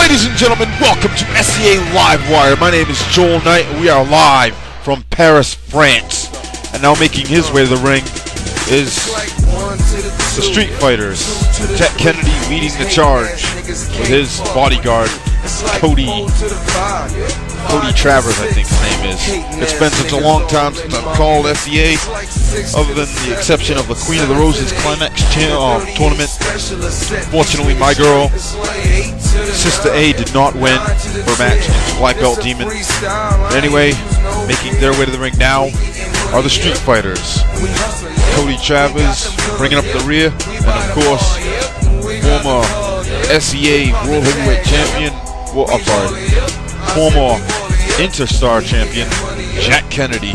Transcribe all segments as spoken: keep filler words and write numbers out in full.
Ladies and gentlemen, welcome to S E A Livewire. My name is Joel Knight, and we are live from Paris, France. And now making his way to the ring is the Street Fighters. Jack Kennedy leading the charge with his bodyguard, Cody. Cody Travers, I think his name is. It's been such a long time since I've called S E A, other than the exception of the Queen of the Roses Climax uh, tournament. Fortunately, my girl, Sister A, did not win her match against Black Belt Demon. But anyway, making their way to the ring now are the Street Fighters. Cody Travers bringing up the rear, and of course, former S E A World Heavyweight Champion, well, I'm sorry, former Interstar Champion, Jack Kennedy.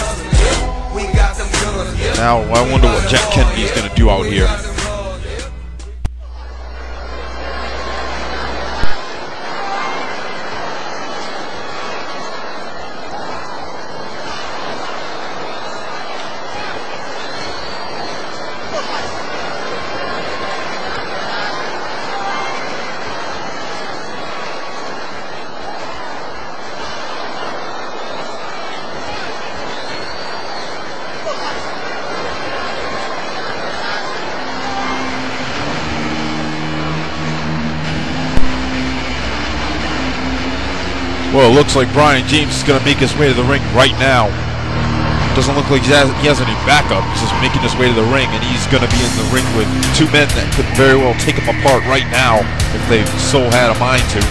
Now, I wonder what Jack Kennedy is going to do out here. Well, it looks like Brian James is going to make his way to the ring right now. Doesn't look like he has, he has any backup. He's just making his way to the ring, and he's going to be in the ring with two men that could very well take him apart right now if they so had a mind to.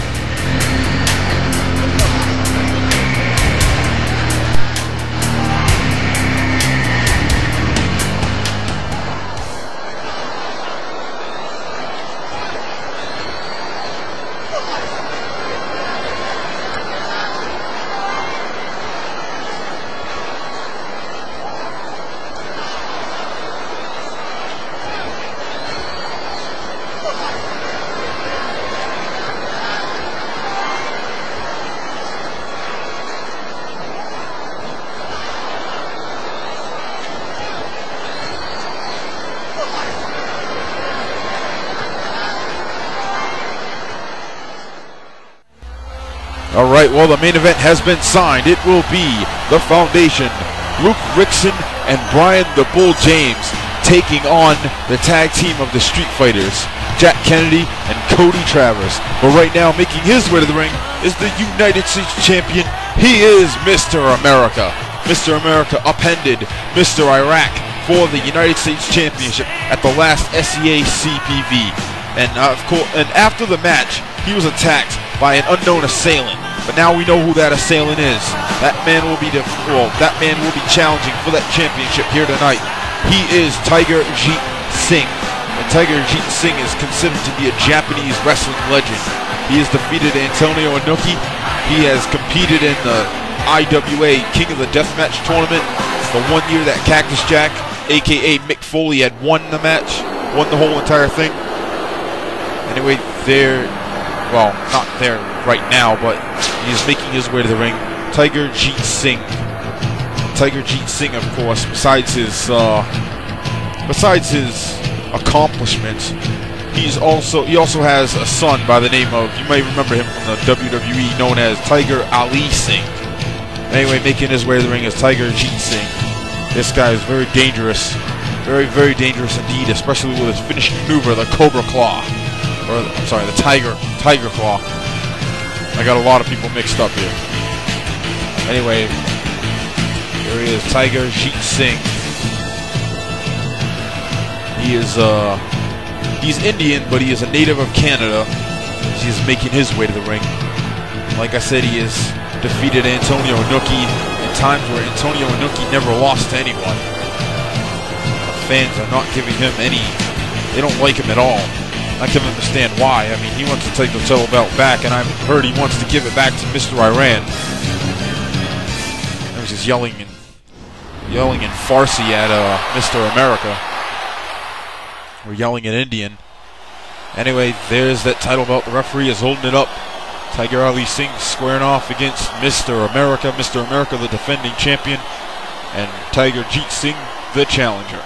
Alright, well, the main event has been signed. It will be the Foundation, Luke Ricson and Brian the Bull James, taking on the tag team of the Street Fighters, Jack Kennedy and Cody Travers. But right now, making his way to the ring is the United States Champion. He is Mister America. Mister America upended Mister Iraq for the United States Championship at the last S E A C P V. And, uh, of course, and after the match, he was attacked by an unknown assailant. But now we know who that assailant is. That man will be well, that man will be challenging for that championship here tonight. He is Tiger Jeet Singh. And Tiger Jeet Singh is considered to be a Japanese wrestling legend. He has defeated Antonio Inoki. He has competed in the I W A King of the Deathmatch tournament the one year that Cactus Jack, aka Mick Foley, had won the match, won the whole entire thing. Anyway, there, well, not there right now, but he's making his way to the ring. Tiger Jeet Singh. Tiger Jeet Singh, of course, besides his, uh, besides his accomplishments, he's also he also has a son by the name of, you might remember him from the W W E, known as Tiger Ali Singh. Anyway, making his way to the ring is Tiger Jeet Singh. This guy is very dangerous, very very dangerous indeed, especially with his finishing maneuver, the Cobra Claw. Or, I'm sorry, the Tiger, Tiger Claw. I got a lot of people mixed up here. Anyway, here he is, Tiger Jeet Singh. He is, uh, he's Indian, but he is a native of Canada. He's making his way to the ring. Like I said, he has defeated Antonio Inoki in times where Antonio Inoki never lost to anyone. The fans are not giving him any, they don't like him at all. I can understand why. I mean, he wants to take the title belt back, and I've heard he wants to give it back to Mister Iran. I was just yelling and yelling in Farsi at uh, Mister America. We're yelling in Indian. Anyway, there's that title belt. The referee is holding it up. Tiger Ali Singh squaring off against Mister America. Mister America, the defending champion, and Tiger Jeet Singh, the challenger.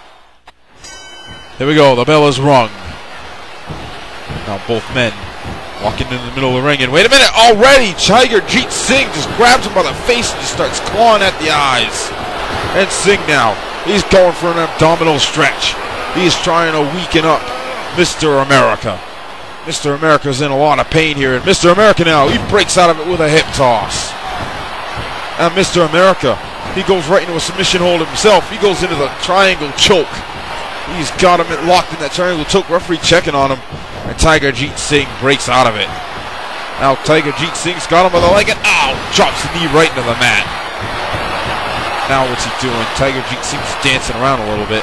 Here we go. The bell is rung. Now both men Walking in the middle of the ring, and wait a minute, already Tiger Jeet Singh just grabs him by the face and just starts clawing at the eyes. And Singh now, he's going for an abdominal stretch. He's trying to weaken up Mister America. Mister America's in a lot of pain here, and Mister America now, he breaks out of it with a hip toss. And Mister America, he goes right into a submission hold himself. He goes into the triangle choke. He's got him locked in that triangle choke. Referee checking on him. And Tiger Jeet Singh breaks out of it. Now Tiger Jeet Singh's got him by the leg and ow! Drops the knee right into the mat. Now what's he doing? Tiger Jeet Singh's dancing around a little bit.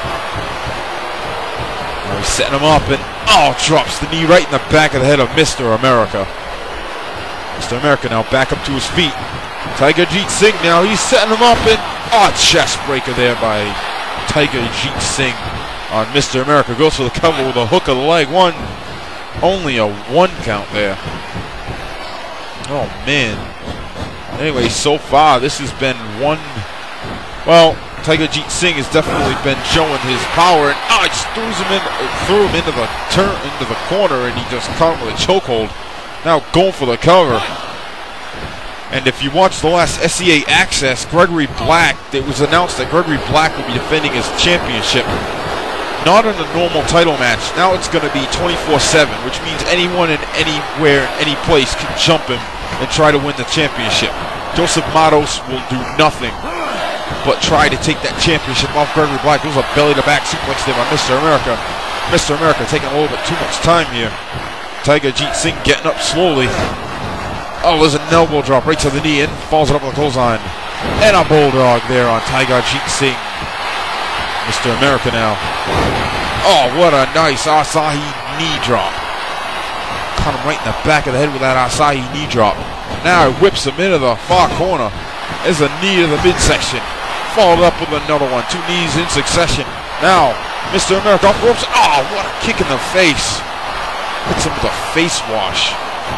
Now he's setting him up and oh! Drops the knee right in the back of the head of Mister America. Mister America now back up to his feet. Tiger Jeet Singh now, he's setting him up and oh! Chest breaker there by Tiger Jeet Singh on Mister America. Goes for the cover with a hook of the leg. One. Only a one count there. Oh, man. Anyway, so far, this has been one... Well, Tiger Jeet Singh has definitely been showing his power. And oh, he just threw him, in, threw him into the turn, into the corner, and he just caught him with a chokehold. Now going for the cover. And if you watch the last S E A Access, Gregory Black, it was announced that Gregory Black would be defending his championship. Not in a normal title match. Now it's going to be twenty-four seven, which means anyone and anywhere, any place can jump him and try to win the championship. Joseph Matos will do nothing but try to take that championship off Gregory Black. There's a belly-to-back suplex there by Mister America. Mister America taking a little bit too much time here. Tiger Jeet Singh getting up slowly. Oh, there's an elbow drop right to the knee and falls it up on the clothesline. And a bulldog there on Tiger Jeet Singh. Mister America now. Oh, what a nice Asahi knee drop. Caught him right in the back of the head with that Asahi knee drop. Now he whips him into the far corner. There's a knee to the midsection. Followed up with another one. Two knees in succession. Now, Mister America off the ropes. Oh, what a kick in the face. Hits him with a face wash.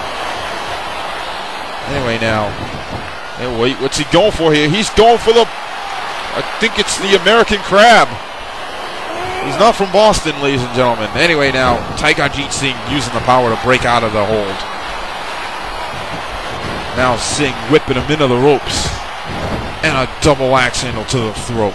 Anyway, now. Hey, wait, what's he going for here? He's going for the... I think it's the American Crab. He's not from Boston, ladies and gentlemen. Anyway, now, Tiger Jeet Singh using the power to break out of the hold. Now Singh whipping him into the ropes. And a double axe handle to the throat.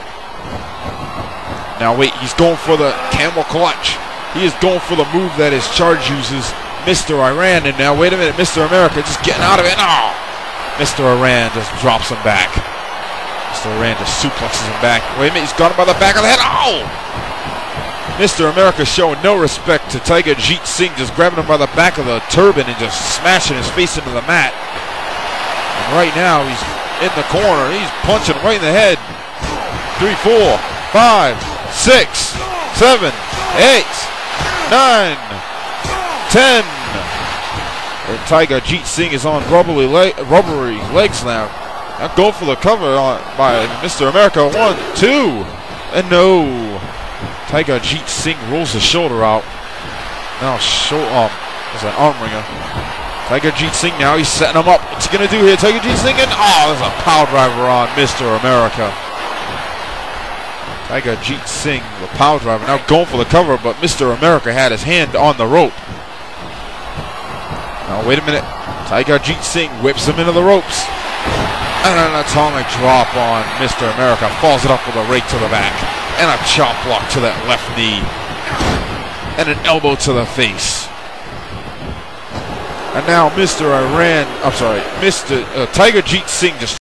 Now wait, he's going for the camel clutch. He is going for the move that his charge uses, Mister Iran. And now wait a minute, Mister America just getting out of it. Oh! Mister Iran just drops him back. Mister Iran just suplexes him back. Wait a minute, he's got him by the back of the head. Oh! Mister America showing no respect to Tiger Jeet Singh, just grabbing him by the back of the turban and just smashing his face into the mat. And right now, he's in the corner. He's punching right in the head. Three, four, five, six, seven, eight, nine, ten. And Tiger Jeet Singh is on rubbery, le rubbery legs now. Now go for the cover on, by Mister America. One, two, and no. Tiger Jeet Singh rolls his shoulder out. Now, show, um, there's an arm ringer. Tiger Jeet Singh now, he's setting him up. What's he going to do here? Tiger Jeet Singh, and oh, there's a power driver on Mister America. Tiger Jeet Singh, the power driver, now going for the cover, but Mister America had his hand on the rope. Now, wait a minute. Tiger Jeet Singh whips him into the ropes. And an atomic drop on Mister America. Falls it up with a rake to the back. And a chop block to that left knee. And an elbow to the face. And now Mister Iran, I'm sorry, Mister Uh, Tiger Jeet Singh just